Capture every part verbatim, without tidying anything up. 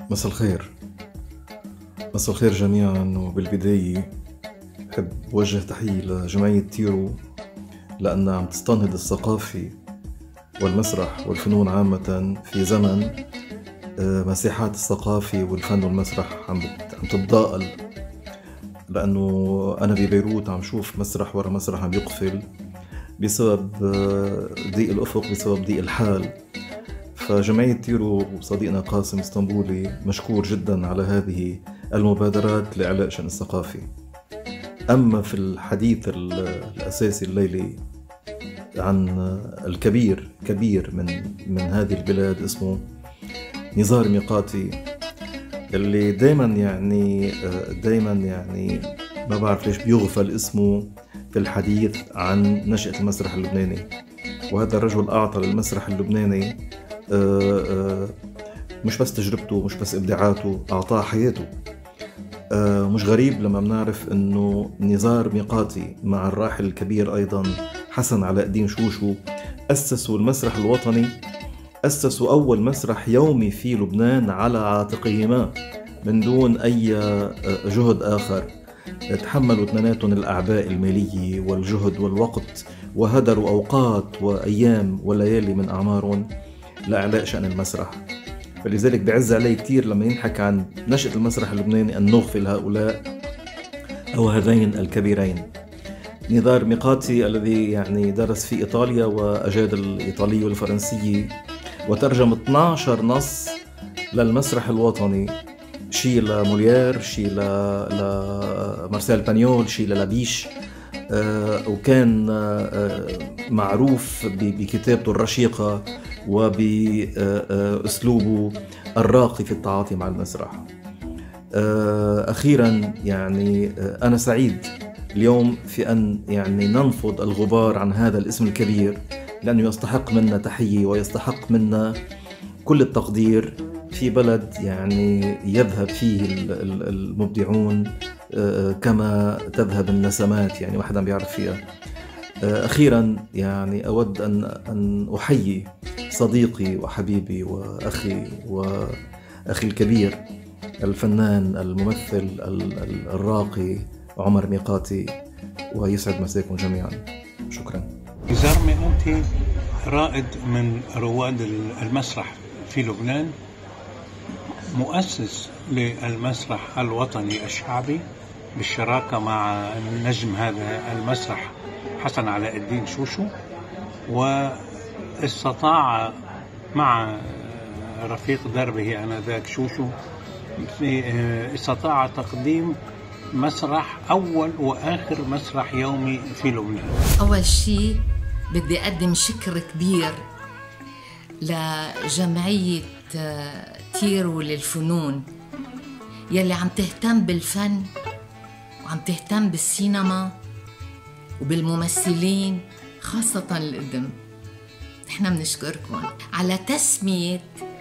مساء الخير. مساء الخير جميعا. وبالبداية بحب وجه تحية لجمعية تيرو لأنها عم تستنهض الثقافة والمسرح والفنون عامة في زمن مساحات الثقافة والفن والمسرح عم عم تتضاءل، لأنه أنا ببيروت عم شوف مسرح ورا مسرح عم يقفل بسبب ضيق الأفق، بسبب ضيق الحال. فجمعية تيرو وصديقنا قاسم اسطنبولي مشكور جدا على هذه المبادرات لإعلاء شأن الثقافي. أما في الحديث الأساسي الليلي عن الكبير كبير من من هذه البلاد اسمه نزار ميقاتي، اللي دايما يعني دايما يعني ما بعرف ليش بيغفل اسمه في الحديث عن نشأة المسرح اللبناني. وهذا الرجل أعطى للمسرح اللبناني مش بس تجربته، مش بس إبداعاته، أعطاه حياته. مش غريب لما بنعرف أنه نزار ميقاتي مع الراحل الكبير أيضا حسن علاء الدين شوشو أسسوا المسرح الوطني، أسسوا أول مسرح يومي في لبنان على عاتقهما من دون أي جهد آخر. تحملوا اثنيناتهم الأعباء المالية والجهد والوقت، وهدروا أوقات وأيام وليالي من أعمارهم لإعلاء شأن المسرح. فلذلك بعز علي كتير لما ينحكى عن نشأة المسرح اللبناني أن نغفل هؤلاء أو هذين الكبيرين. نزار ميقاتي الذي يعني درس في إيطاليا وأجاد الإيطالية والفرنسية وترجم اثني عشر نص للمسرح الوطني، شي لموليير، شي لمارسيل بانيول، شي للابيش. آه وكان آه معروف بكتابته الرشيقة وبأسلوبه الراقي في التعاطي مع المسرح. آه أخيرا يعني آه أنا سعيد اليوم في أن يعني ننفض الغبار عن هذا الاسم الكبير، لأنه يستحق منا تحية ويستحق منا كل التقدير في بلد يعني يذهب فيه المبدعون كما تذهب النسمات، يعني واحد عم بيعرف فيها. أخيرا يعني أود أن أن أحيي صديقي وحبيبي وأخي وأخي الكبير الفنان الممثل الراقي عمر ميقاتي، ويسعد مساكم جميعا. شكرا. نزار ميقاتي رائد من رواد المسرح في لبنان، مؤسس للمسرح الوطني الشعبي بالشراكة مع نجم هذا المسرح حسن علاء الدين شوشو، واستطاع مع رفيق دربه آنذاك شوشو استطاع تقديم مسرح أول وآخر مسرح يومي في لبنان. أول شيء بدي أقدم شكر كبير لجمعية تيرو للفنون يلي عم تهتم بالفن وعم تهتم بالسينما وبالممثلين خاصة القدم. نحن بنشكركم على تسمية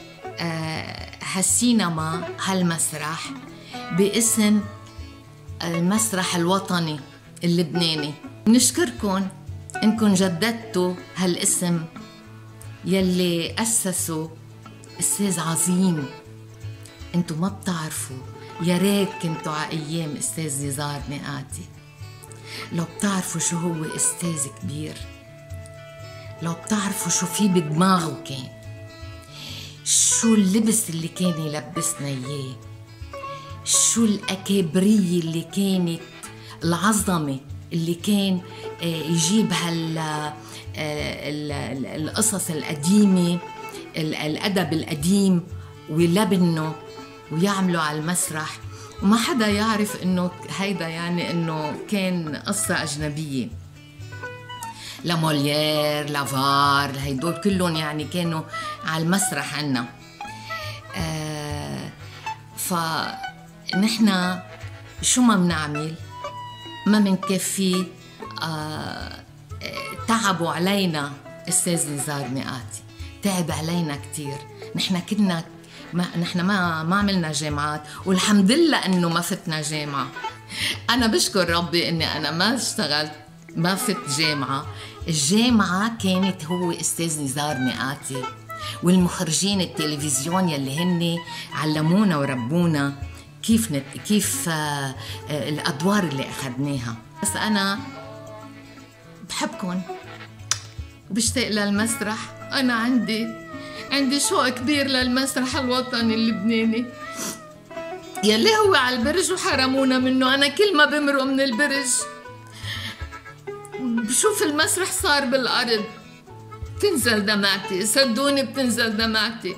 هالسينما هالمسرح باسم المسرح الوطني اللبناني. بنشكركم إنكم جددتوا هالاسم يلي أسسوا أستاذ عظيم. انتوا ما بتعرفوا، يا ريت كنتوا على أيام أستاذ نزار ميقاتي. لو بتعرفوا شو هو أستاذ كبير، لو بتعرفوا شو في بدماغه، كان شو اللبس اللي كان يلبسنا إياه، شو الأكابرية اللي كانت، العظمة اللي كان يجيب هال القصص القديمة، الأدب القديم ويلبنه ويعملوا على المسرح، وما حدا يعرف إنه هيدا يعني إنه كان قصة أجنبية. لموليير، لافار، هيدول كلهم يعني كانوا على المسرح عنا. آه فنحن شو ما بنعمل ما منكفي. آه تعبوا علينا أستاذ نزار ميقاتي، تعب علينا كتير. نحن كنا ما نحن ما ما عملنا جامعات، والحمد لله انه ما فتنا جامعه. انا بشكر ربي اني انا ما اشتغلت، ما فت جامعه. الجامعه كانت هو استاذ نزار ميقاتي، والمخرجين التلفزيون يلي هن علمونا وربونا كيف نت... كيف آه الأدوار اللي أخذناها. بس أنا بحبكم وبشتاق للمسرح. أنا عندي عندي شوق كبير للمسرح الوطني اللبناني يلي هو على البرج وحرمونا منه. أنا كل ما بمرق من البرج بشوف المسرح صار بالأرض بتنزل دمعتي، صدقوني بتنزل دمعتي.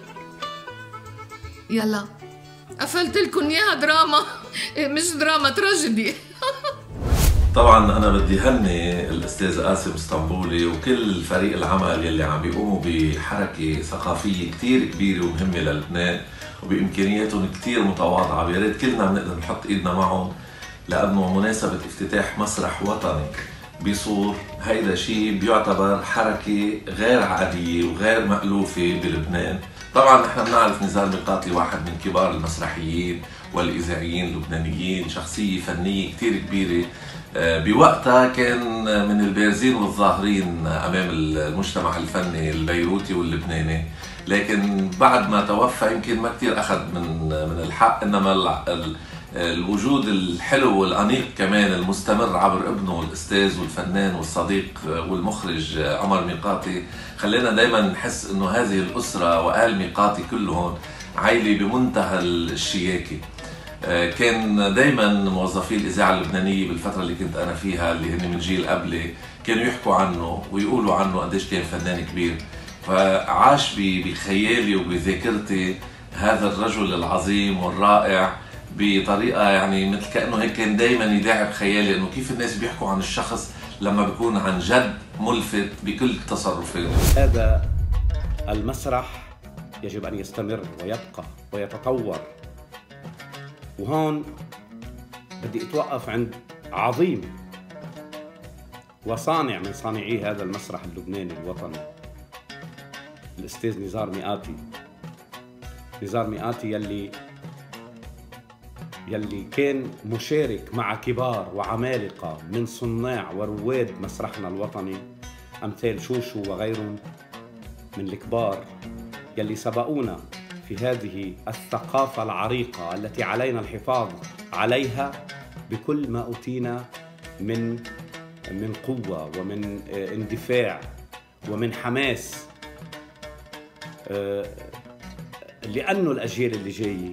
يلا قفلت لكم اياها دراما مش دراما، تراجيدي. طبعا انا بدي هني الاستاذ قاسم اسطنبولي وكل فريق العمل يلي عم بيقوموا بحركه ثقافيه كثير كبيره ومهمه للبنان وبامكانياتهم كثير متواضعه. يا ريت كلنا بنقدر نحط ايدنا معهم لانه مناسبه افتتاح مسرح وطني بصور هيدا شيء بيعتبر حركه غير عاديه وغير مألوفه بلبنان. طبعا نحن بنعرف نزار ميقاتي واحد من كبار المسرحيين والاذاعيين اللبنانيين، شخصيه فنيه كثير كبيره بوقتها، كان من البارزين والظاهرين امام المجتمع الفني البيروتي واللبناني. لكن بعد ما توفى يمكن ما كثير اخذ من من الحق، انما الوجود الحلو والانيق كمان المستمر عبر ابنه الاستاذ والفنان والصديق والمخرج عمر ميقاتي خلينا دائما نحس انه هذه الاسره وآل ميقاتي كلهم عائله بمنتهى الشياكه. كان دائما موظفي الاذاعه اللبنانيه بالفتره اللي كنت انا فيها اللي هن من جيل قبلي كانوا يحكوا عنه ويقولوا عنه قديش كان فنان كبير. فعاش بخيالي وبذاكرتي هذا الرجل العظيم والرائع بطريقه يعني مثل كانه هيك كان دائما يداعب خيالي انه كيف الناس بيحكوا عن الشخص لما بيكون عن جد ملفت بكل تصرفاته. هذا المسرح يجب ان يستمر ويبقى ويتطور. وهون بدي اتوقف عند عظيم وصانع من صانعي هذا المسرح اللبناني الوطني، الاستاذ نزار ميقاتي. نزار ميقاتي يلي يلي كان مشارك مع كبار وعمالقة من صناع ورواد مسرحنا الوطني أمثال شوشو وغيرهم من الكبار يلي سبقونا في هذه الثقافة العريقة التي علينا الحفاظ عليها بكل ما أوتينا من من قوة ومن اندفاع ومن حماس، لأنه الأجيال اللي جاية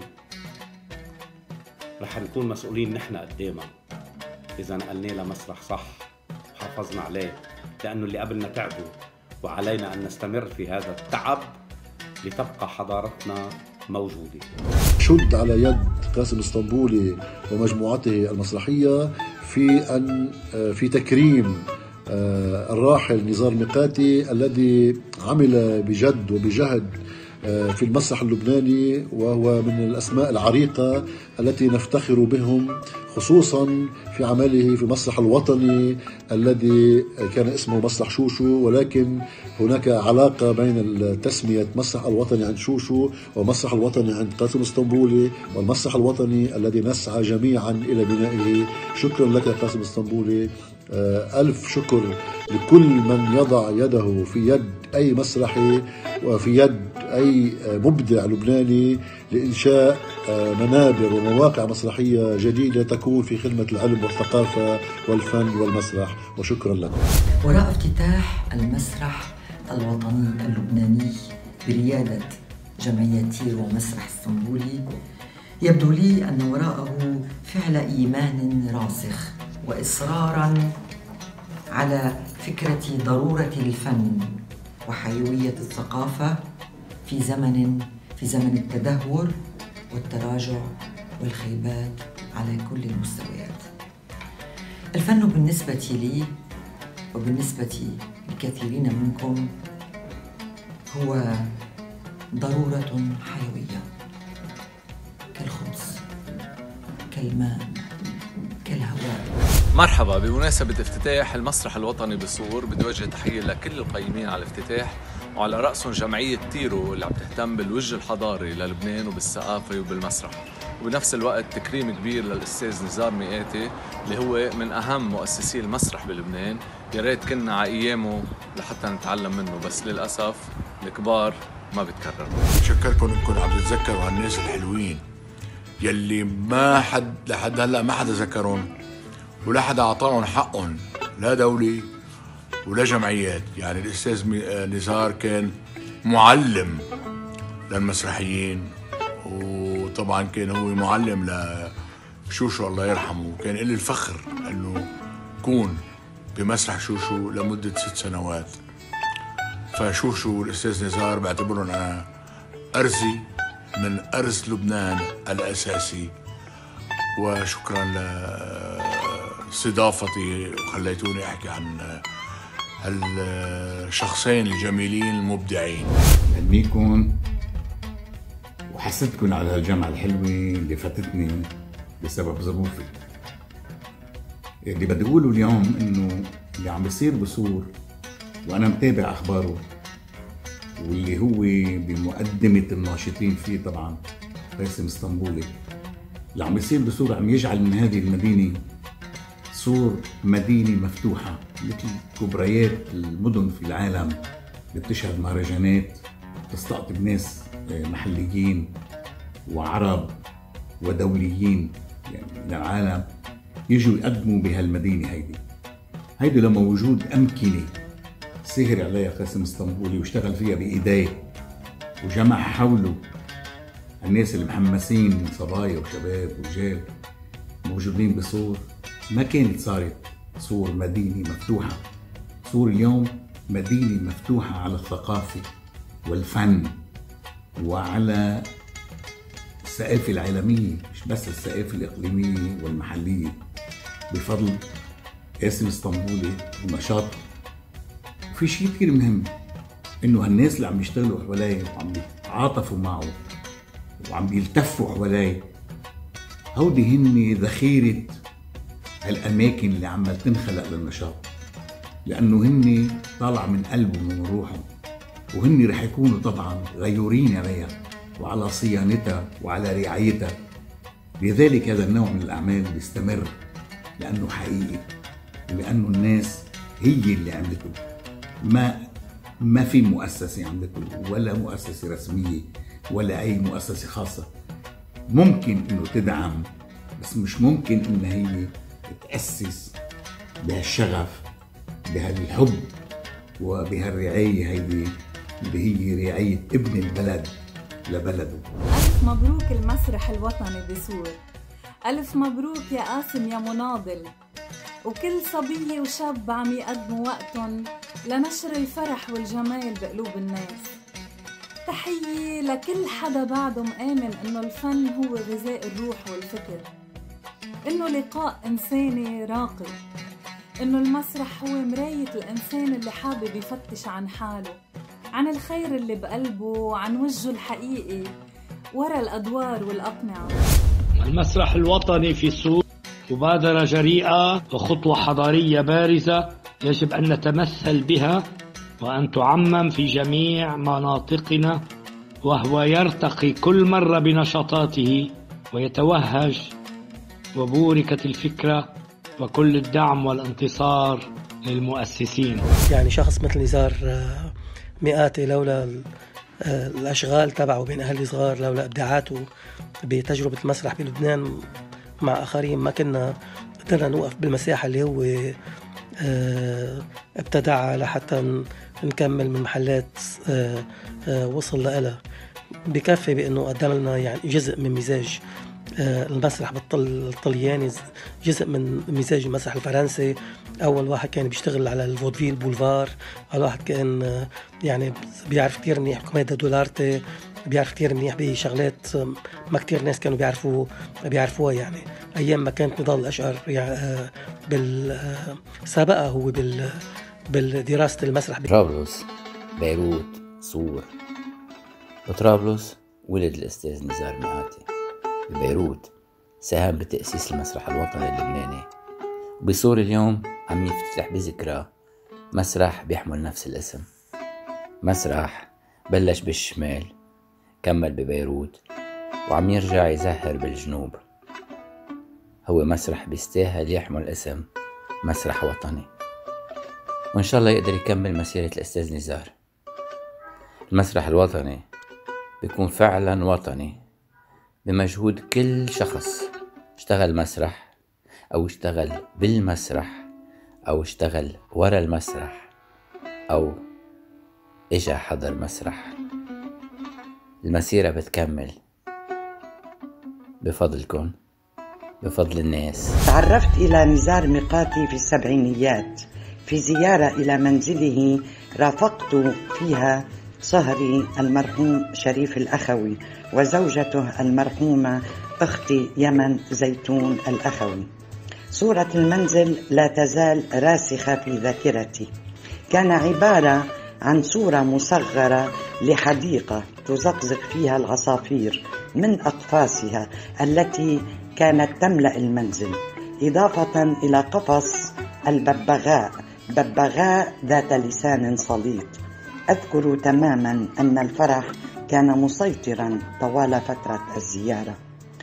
رح نكون مسؤولين نحن قدامها إذا نقلنا لها مسرح صح وحافظنا عليه، لأنه اللي قبلنا تعبوا وعلينا أن نستمر في هذا التعب لتبقى حضارتنا موجودة. شد على يد قاسم اسطنبولي ومجموعته المسرحية في أن في تكريم الراحل نزار ميقاتي الذي عمل بجد وبجهد في المسرح اللبناني، وهو من الأسماء العريقة التي نفتخر بهم، خصوصا في عمله في المسرح الوطني الذي كان اسمه مسرح شوشو، ولكن هناك علاقة بين تسمية مسرح الوطني عند شوشو ومسرح الوطني عند قاسم اسطنبولي والمسرح الوطني الذي نسعى جميعا إلى بنائه. شكرا لك قاسم اسطنبولي، ألف شكر لكل من يضع يده في يد أي مسرحي وفي يد أي مبدع لبناني لإنشاء منابر ومواقع مسرحية جديدة تكون في خدمة العلم والثقافة والفن والمسرح. وشكرا لكم. وراء افتتاح المسرح الوطني اللبناني بريادة جمعية تير ومسرح اسطنبولي يبدو لي أن وراءه فعل إيمان راسخ وإصرارا على فكرة ضرورة الفن وحيوية الثقافة في زمن في زمن التدهور والتراجع والخيبات على كل المستويات. الفن بالنسبة لي وبالنسبة لكثيرين منكم هو ضرورة حيوية كالخبز كالماء كالهواء. مرحبا، بمناسبة افتتاح المسرح الوطني بصور بدي وجه تحية لكل القيمين على الافتتاح وعلى رأسهم جمعية تيرو اللي عم تهتم بالوجه الحضاري للبنان وبالثقافة وبالمسرح، وبنفس الوقت تكريم كبير للأستاذ نزار ميقاتي اللي هو من أهم مؤسسي المسرح بلبنان. يا ريت كنا على أيامه لحتى نتعلم منه، بس للأسف الكبار ما بتكرر. بتشكركم انكم عم تتذكروا هالناس الحلوين يلي ما حد لحد هلا ما حدا ذكرهم ولا حدا اعطاهم حقهم، لا دولة ولا جمعيات. يعني الاستاذ نزار كان معلم للمسرحيين، وطبعا كان هو معلم لشوشو الله يرحمه. كان لي الفخر انه كون بمسرح شوشو لمدة ست سنوات. فشوشو والاستاذ نزار بعتبرهم انا ارزي من ارز لبنان الاساسي. وشكرا لاستضافتي وخليتوني احكي عن هالشخصين الجميلين المبدعين. بهنيكم وحسدكم على هالجامعة الحلوة اللي فاتتني بسبب ظروفي. اللي بدي اقوله اليوم انه اللي عم بيصير بصور وانا متابع اخباره، واللي هو بمقدمة الناشطين فيه طبعا قاسم اسطنبولي، اللي عم بيصير بصور عم يجعل من هذه المدينة صور مدينة مفتوحة مثل كبريات المدن في العالم اللي بتشهد مهرجانات تستقطب ناس محليين وعرب ودوليين يعني من العالم يجوا يقدموا بهالمدينة هيدي. هيدي لما وجود أمكنة سهر عليها قاسم اسطنبولي واشتغل فيها بإيديه وجمع حوله الناس اللي محمسين صبايا وشباب ورجال موجودين بصور، ما كانت صارت صور مدينة مفتوحة. صور اليوم مدينة مفتوحة على الثقافة والفن وعلى الثقافة العالمية، مش بس الثقافة الإقليمية والمحلية، بفضل قاسم اسطنبولي ونشاطه. وفي شيء كتير مهم إنه هالناس اللي عم يشتغلوا حواليه وعم يتعاطفوا معه وعم بيلتفوا حواليه، هودي هن ذخيرة هالأماكن اللي عمال تنخلق للنشاط، لأنه هن طالع من قلبهم ومن روحهم، وهن رح يكونوا طبعا غيورين عليها وعلى صيانتها وعلى رعايتها. لذلك هذا النوع من الأعمال بيستمر لأنه حقيقي ولأنه الناس هي اللي عملته، ما ما في مؤسسة عملته ولا مؤسسة رسمية ولا أي مؤسسة خاصة. ممكن إنه تدعم بس مش ممكن إن هي تأسس بهالشغف بهالحب وبهالرعاية هيدي اللي هي رعاية ابن البلد لبلده. ألف مبروك المسرح الوطني بسور، ألف مبروك يا قاسم يا مناضل، وكل صبية وشاب عم يقدموا وقتهم لنشر الفرح والجمال بقلوب الناس. تحية لكل حدا بعده مآمن إنه الفن هو غذاء الروح والفكر، إنه لقاء إنساني راقي، إنه المسرح هو مراية الإنسان اللي حابب يفتش عن حاله، عن الخير اللي بقلبه وعن وجهه الحقيقي ورا الأدوار والأقنعة. المسرح الوطني في سور مبادرة جريئة وخطوة حضارية بارزة يجب أن نتمثل بها وأن تعمم في جميع مناطقنا، وهو يرتقي كل مرة بنشاطاته ويتوهج، وبوركت الفكرة وكل الدعم والانتصار للمؤسسين. يعني شخص مثل نزار مئاتي لولا الأشغال تبعه بين أهل صغار، لولا إبداعاته بتجربة المسرح بلبنان مع آخرين، ما كنا قدرنا نوقف بالمساحة اللي هو ابتدعها لحتى نكمل من محلات وصل لها. بكفي بأنه قدم لنا يعني جزء من مزاج المسرح بالطلياني، جزء من مزاج المسرح الفرنسي. أول واحد كان بيشتغل على الفودفيل بولفار، أول واحد كان يعني بيعرف كتير منيح كوميديا دولارتي، بيعرف كتير منيح بشغلات ما كتير ناس كانوا بيعرفوا بيعرفوها. يعني أيام ما كانت نضال الأشقر يعني بالسابقة هو بال بالدراسة المسرح. طرابلس، بيروت، صور. بطرابلس ولد الأستاذ نزار مئاتي، ببيروت ساهم بتأسيس المسرح الوطني اللبناني، وبصور اليوم عم يفتتح بذكرى مسرح بيحمل نفس الاسم. مسرح بلش بالشمال كمل ببيروت وعم يرجع يزهر بالجنوب. هو مسرح بيستاهل يحمل اسم مسرح وطني، وإن شاء الله يقدر يكمل مسيرة الأستاذ نزار. المسرح الوطني بيكون فعلا وطني بمجهود كل شخص اشتغل مسرح أو اشتغل بالمسرح أو اشتغل ورا المسرح أو إجا حضر مسرح. المسيرة بتكمل بفضلكم، بفضل الناس. تعرفت إلى نزار ميقاتي في السبعينيات في زيارة إلى منزله رافقت فيها صهري المرحوم شريف الأخوي وزوجته المرحومة أختي يمن زيتون الأخوي. صورة المنزل لا تزال راسخة في ذاكرتي. كان عبارة عن صورة مصغرة لحديقة تزقزق فيها العصافير من أقفاصها التي كانت تملأ المنزل، إضافة إلى قفص الببغاء، ببغاء ذات لسان سليط. أذكر تماما أن الفرح كان مسيطرا طوال فترة الزيارة.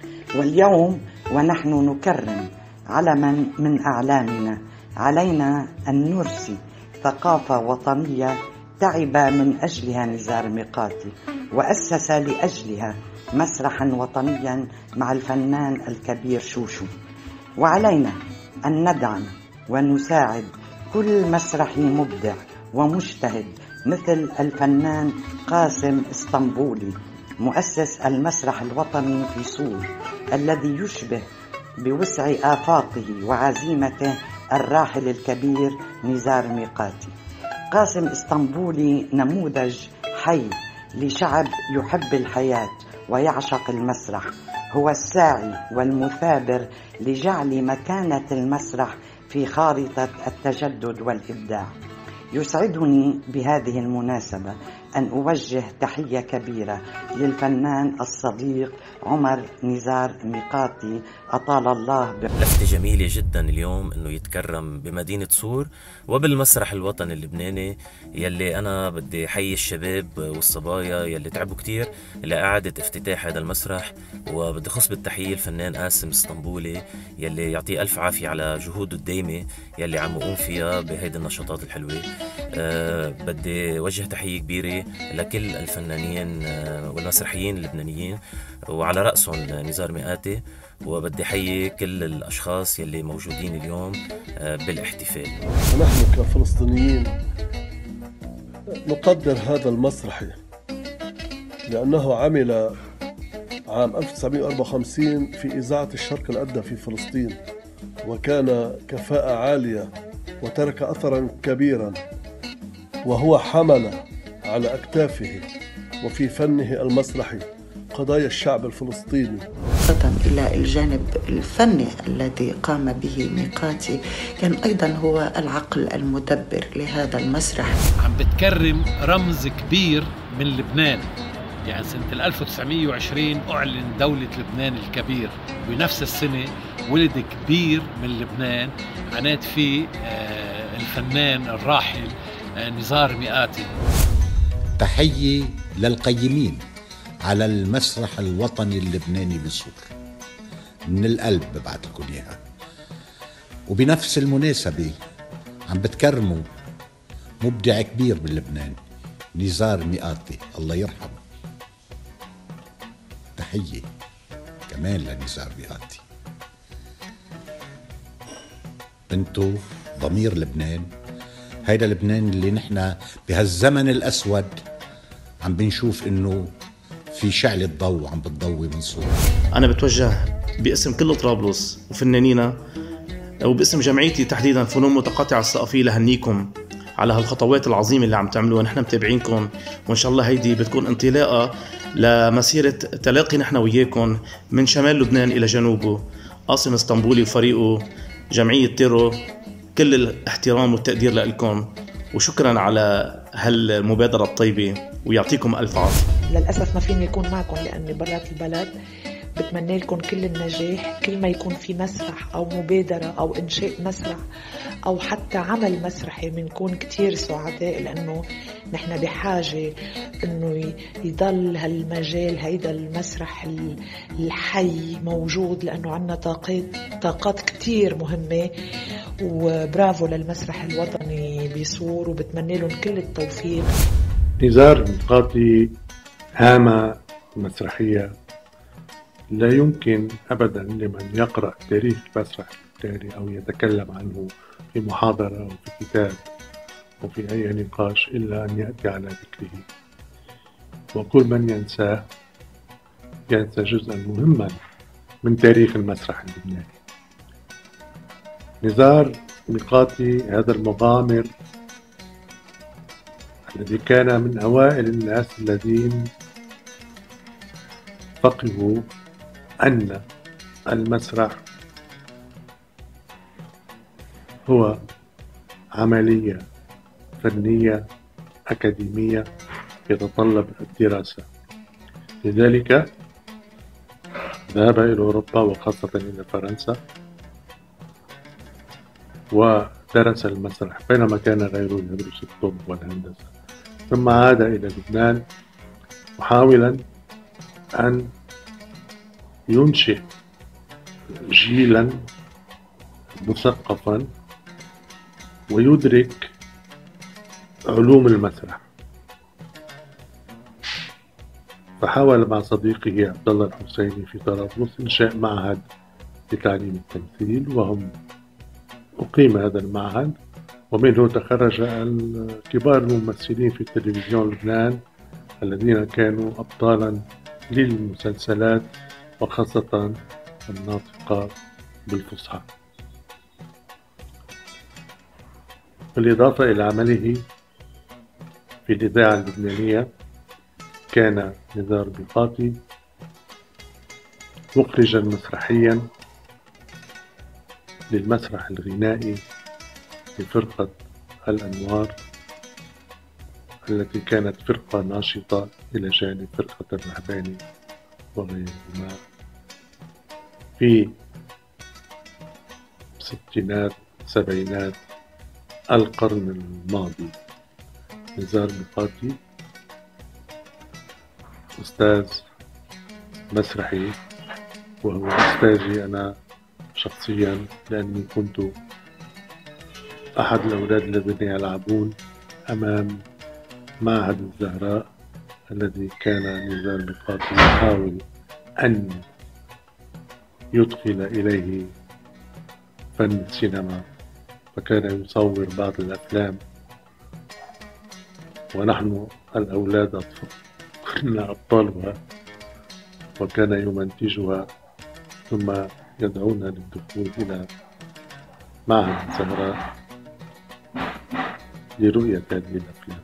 واليوم ونحن نكرم علما من أعلامنا، علينا أن نرسي ثقافة وطنية تعب من أجلها نزار ميقاتي وأسس لأجلها مسرحا وطنيا مع الفنان الكبير شوشو. وعلينا أن ندعم ونساعد كل مسرحي مبدع ومجتهد مثل الفنان قاسم اسطنبولي مؤسس المسرح الوطني في صور، الذي يشبه بوسع آفاقه وعزيمته الراحل الكبير نزار ميقاتي. قاسم اسطنبولي نموذج حي لشعب يحب الحياة ويعشق المسرح، هو الساعي والمثابر لجعل مكانة المسرح في خارطة التجدد والإبداع. يسعدني بهذه المناسبة أن أوجه تحية كبيرة للفنان الصديق عمر نزار ميقاتي أطال الله ب... لفتة جميلة جدا اليوم أنه يتكرم بمدينة صور وبالمسرح الوطني اللبناني، يلي أنا بدي حي الشباب والصبايا يلي تعبوا كتير لإعادة افتتاح هذا المسرح. وبدي خص بالتحية الفنان قاسم اسطنبولي يلي يعطيه ألف عافية على جهوده الدايمة يلي عم يقوم فيها بهيدي النشاطات الحلوة. أه بدي وجه تحية كبيرة لكل الفنانين والمسرحيين اللبنانيين وعلى رأسهم نزار ميقاتي، وبدي حيي كل الأشخاص يلي موجودين اليوم بالاحتفال. نحن كفلسطينيين نقدر هذا المسرحي لأنه عمل عام ألف وتسعمائة وأربعة وخمسين في إذاعة الشرق الأدنى في فلسطين، وكان كفاءة عالية وترك أثرا كبيرا، وهو حمل على أكتافه وفي فنه المسرحي قضايا الشعب الفلسطيني. إضافة إلى الجانب الفني الذي قام به ميقاتي، كان أيضا هو العقل المدبر لهذا المسرح. عم بتكرم رمز كبير من لبنان، يعني سنة ألف وتسعمائة وعشرين أعلن دولة لبنان الكبير، بنفس السنة ولد كبير من لبنان عناد فيه الفنان الراحل نزار ميقاتي. تحية للقيمين على المسرح الوطني اللبناني بصور، من القلب ببعت لكم إياها. وبنفس المناسبة عم بتكرموا مبدع كبير بلبنان نزار ميقاتي، الله يرحمه. تحية كمان لنزار ميقاتي، انتو ضمير لبنان. هيدا لبنان اللي نحن بهالزمن الأسود عم بنشوف إنه في شعلة ضوء عم بتضوي من صور. أنا بتوجه باسم كل طرابلس وفنانينا وباسم جمعيتي تحديدا فنون متقاطعة الثقافية لهنيكم على هالخطوات العظيمة اللي عم تعملوها. نحن متابعينكم، وإن شاء الله هيدي بتكون انطلاقة لمسيرة تلاقي نحن وياكم من شمال لبنان إلى جنوبه. قاسم اسطنبولي وفريقه، جمعية تيرو، كل الاحترام والتقدير لكم، وشكرا على هالمبادرة الطيبة، ويعطيكم ألف عافية. للأسف ما فيني يكون معكم لأني برات البلد. بتمنى لكم كل النجاح، كل ما يكون في مسرح أو مبادرة أو إنشاء مسرح أو حتى عمل مسرحي بنكون كتير سعداء، لأنه نحن بحاجة أنه يضل هالمجال هيدا المسرح الحي موجود، لأنه عنا طاقات طاقات كتير مهمة. وبرافو للمسرح الوطني بصور، وبتمنى لهم كل التوفيق. نزار ميقاتي هامة مسرحية لا يمكن أبدا لمن يقرأ تاريخ المسرح اللبناني أو يتكلم عنه في محاضرة أو في كتاب أو في أي نقاش إلا أن يأتي على ذكره، وكل من ينساه ينسى جزءا مهما من تاريخ المسرح اللبناني. نزار ميقاتي هذا المغامر الذي كان من أوائل الناس الذين فقهوا أن المسرح هو عملية فنية أكاديمية يتطلب الدراسة. لذلك ذهب إلى أوروبا وخاصة إلى فرنسا ودرس المسرح بينما كان غيره يدرس الطب والهندسة، ثم عاد إلى لبنان محاولا أن ينشئ جيلا مثقفا ويدرك علوم المسرح. فحاول مع صديقه عبد الله الحسيني في طرابلس إنشاء معهد لتعليم التمثيل، وهم أقيم هذا المعهد ومنه تخرج كبار الممثلين في تلفزيون لبنان الذين كانوا أبطالا للمسلسلات وخاصة الناطقة بالفصحى. بالإضافة إلى عمله في الإذاعة اللبنانية كان نزار ميقاتي مخرجا مسرحيا للمسرح الغنائي لفرقة الأنوار التي كانت فرقة ناشطة إلى جانب فرقة الرهباني وغيرهما في ستينات سبعينات القرن الماضي. نزار ميقاتي أستاذ مسرحي وهو أستاذي أنا شخصيا، لأني كنت أحد الأولاد الذين يلعبون أمام معهد الزهراء الذي كان نزار ميقاتي يحاول أن يدخل إليه فن السينما، فكان يصور بعض الأفلام ونحن الأولاد كنا أبطالها، وكان يمنتجها ثم يدعونا للدخول إلى معهد الزهراء لرؤية هذه الأفلام.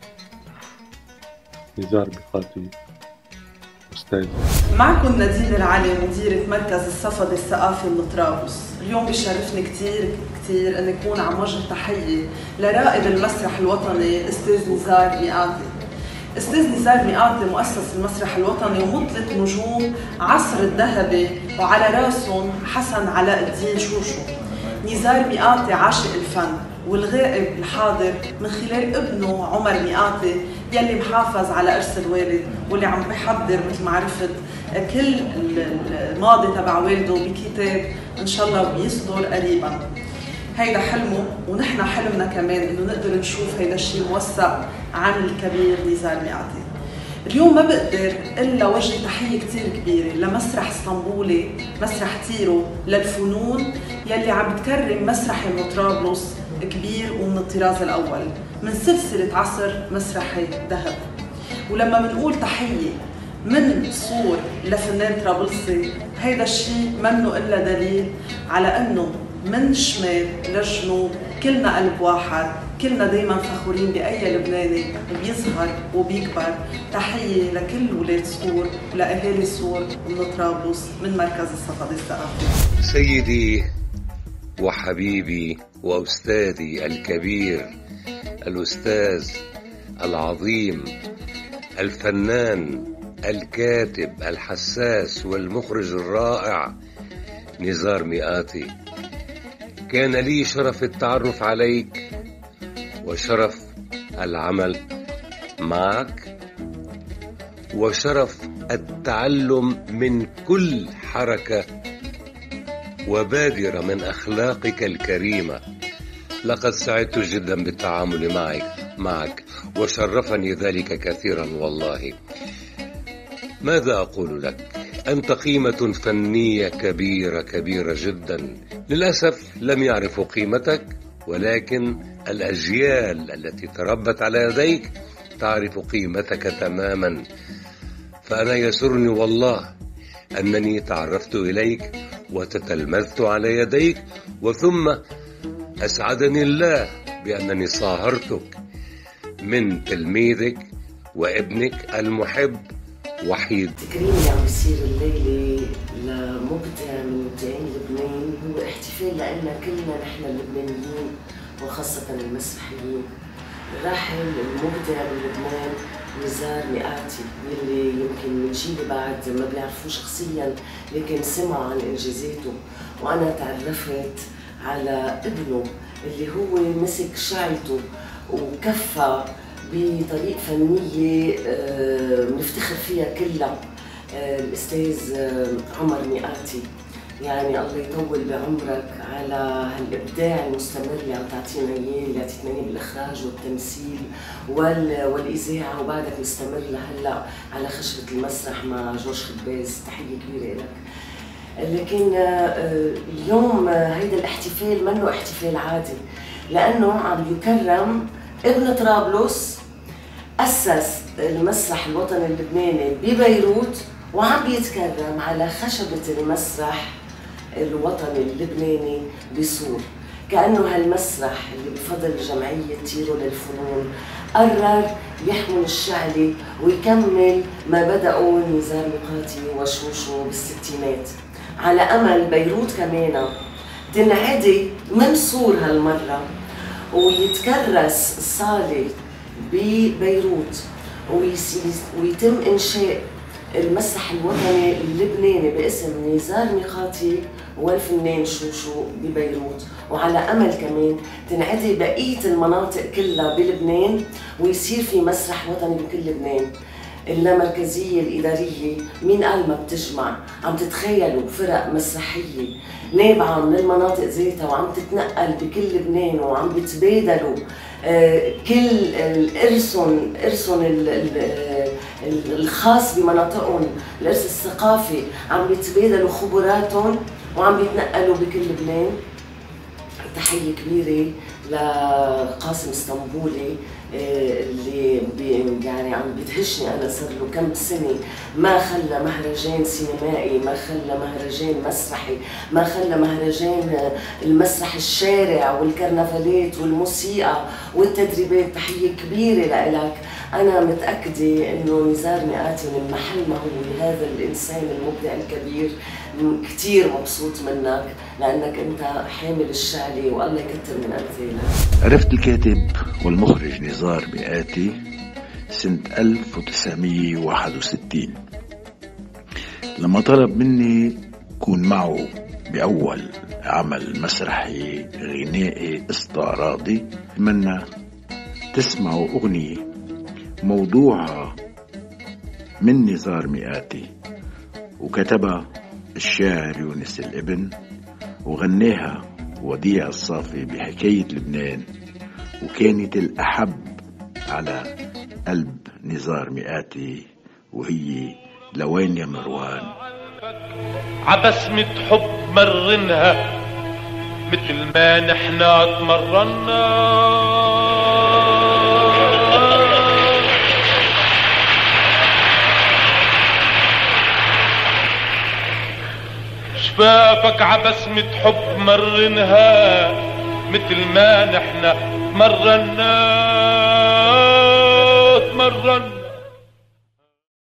نزار ميقاتي أستاذ. معكم نادين العلي مديرة مركز الصفد الثقافي بطرابلس. اليوم بيشرفني كتير كتير أن أكون عم وجه تحية لرائد المسرح الوطني الأستاذ نزار ميقاتي. أستاذ نزار ميقاتي مؤسس المسرح الوطني ومطلق نجوم عصر الذهبي وعلى راسهم حسن علاء الدين شوشو. نزار ميقاتي عاشق الفن والغائب الحاضر من خلال ابنه عمر ميقاتي يلي محافظ على إرث الوالد واللي عم بيحضر مثل ما عرفت كل الماضي تبع والده بكتاب إن شاء الله بيصدر قريبا. هيدا حلمه ونحن حلمنا كمان إنه نقدر نشوف هيدا الشيء موثق عن الكبير نزار ميقاتي. اليوم ما بقدر إلا وجه تحية كتير كبيرة لمسرح اسطنبولي، مسرح تيرو للفنون يلي عم بتكرم مسرحي بطرابلس كبير ومن الطراز الأول من سلسلة عصر مسرحي ذهب. ولما بنقول تحية من صور لفنان طرابلسي هيدا الشيء منه إلا دليل على أنه من شمال لجنوب كلنا قلب واحد، كلنا دايما فخورين بأي لبناني بيظهر وبيكبر. تحية لكل ولاد صور ولأهالي صور من طرابلس من مركز الصفد الثقافي. سيدي وحبيبي وأستاذي الكبير الأستاذ العظيم الفنان الكاتب الحساس والمخرج الرائع نزار ميقاتي، كان لي شرف التعرف عليك وشرف العمل معك وشرف التعلم من كل حركة وبادرة من أخلاقك الكريمة. لقد سعدت جدا بالتعامل معك معك وشرفني ذلك كثيرا والله. ماذا أقول لك؟ أنت قيمة فنية كبيرة كبيرة جدا. للأسف لم يعرفوا قيمتك، ولكن الأجيال التي تربت على يديك تعرف قيمتك تماما. فأنا يسرني والله أنني تعرفت إليك وتتلمذت على يديك، وثم أسعدني الله بأنني صاهرتك من تلميذك وابنك المحب وحيد. تكريم اللي عم بيصير الليلة لمبدع من مبدعين لبنان هو احتفال لنا كلنا نحن اللبنانيين وخاصة المسرحيين. الراحل المبدع بلبنان نزار ميقاتي، يلي يمكن من جيلي بعد ما بيعرفوه شخصيا لكن سمعوا عن انجازاته، وانا تعرفت على ابنه اللي هو مسك شعلته وكفى بطريقة فنية بنفتخر فيها كلها، الأستاذ عمر ميقاتي. يعني الله يطول بعمرك على هالإبداع المستمر اللي عم تعطينا إياه، اللي عطيتنا إياه بالإخراج والتمثيل والإذاعة، وبعدك مستمر لهلا على خشبة المسرح مع جورج خباز. تحية كبيرة لك. لكن اليوم هيدا الاحتفال منه احتفال عادي، لأنه عم يكرم ابن طرابلس، أسس المسرح الوطني اللبناني ببيروت، وعم بيتكرم على خشبة المسرح الوطني اللبناني بسور. كأنه هالمسرح اللي بفضل جمعية تيرو للفنون قرر يحمل الشعلة ويكمل ما بدأوا نزار ميقاتي وشوشو بالستينات، على أمل بيروت كمان تنعدي من سور هالمرة ويتكرس الصالة ببيروت ويتم إنشاء المسرح الوطني اللبناني باسم نزار ميقاتي والفنان شوشو ببيروت، وعلى أمل كمان تنعدي بقية المناطق كلها بلبنان ويصير في مسرح وطني بكل لبنان. اللامركزية الإدارية مين قال ما بتجمع؟ عم تتخيلوا فرق مسرحية نابعة من المناطق ذاتها وعم تتنقل بكل لبنان وعم بتبادلوا آه كل الإرسن إرسن الخاص بمناطقهم، الإرث الثقافي، عم بيتبادلوا خبراتهم وعم بيتنقلوا بكل لبنان. تحية كبيرة لقاسم اسطنبولي اللي يعني عم بيدهشني. أنا صار له كم سنة ما خلى مهرجان سينمائي، ما خلى مهرجان مسرحي، ما خلى مهرجان المسرح الشارع والكرنفالات والموسيقى والتدريبات. تحية كبيرة لإلك. أنا متأكدة إنه نزار ميقاتي من محل ما هو هذا الإنسان المبدع الكبير كتير مبسوط منك، لأنك أنت حامل الشعلة والله يكتر من أمثالك. عرفت الكاتب والمخرج نزار ميقاتي سنة ألف وتسعمية وواحد وستين لما طلب مني كون معه بأول عمل مسرحي غنائي استعراضي. أتمنى تسمعوا أغنية موضوعها من نزار ميقاتي وكتبها الشاعر يونس الابن، وغناها وديع الصافي بحكاية لبنان، وكانت الأحب على قلب نزار ميقاتي، وهي لوين يا مروان. عبسمة حب مرنها مثل ما نحنا تمرنا، شفافك عبسمة حب مرنها مثل ما نحنا تمرنا.